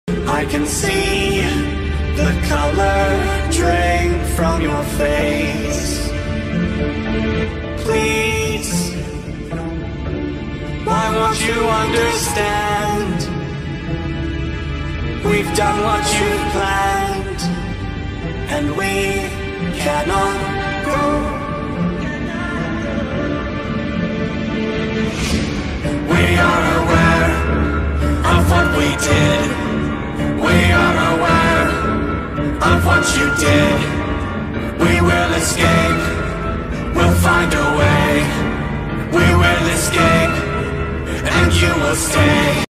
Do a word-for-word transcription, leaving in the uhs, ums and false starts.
I can see the color drain from your face. Please, why won't you understand? We've done what you've planned, and we cannot go. We are aware of what we did. We are aware of what you did. We will escape. We'll find a way. We will escape, and you will stay.